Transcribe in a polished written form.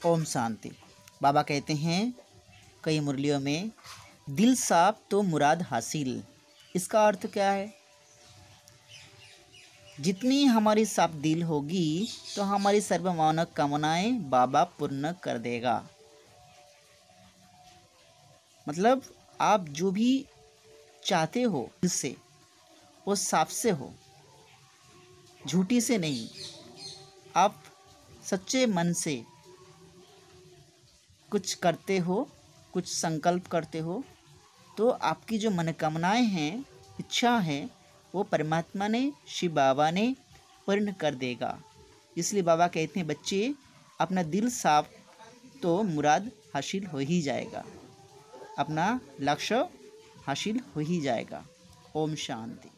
ओम शांति। बाबा कहते हैं कई मुरलियों में, दिल साफ तो मुराद हासिल। इसका अर्थ क्या है? जितनी हमारी साफ दिल होगी तो हमारी सर्वमानव कामनाएं बाबा पूर्ण कर देगा। मतलब आप जो भी चाहते हो दिल से, वो साफ से हो, झूठी से नहीं। आप सच्चे मन से कुछ करते हो, कुछ संकल्प करते हो, तो आपकी जो मनोकामनाएं हैं, इच्छा है, वो परमात्मा ने, शिव बाबा ने पूर्ण कर देगा। इसलिए बाबा कहते हैं बच्चे, अपना दिल साफ तो मुराद हासिल हो ही जाएगा, अपना लक्ष्य हासिल हो ही जाएगा। ओम शांति।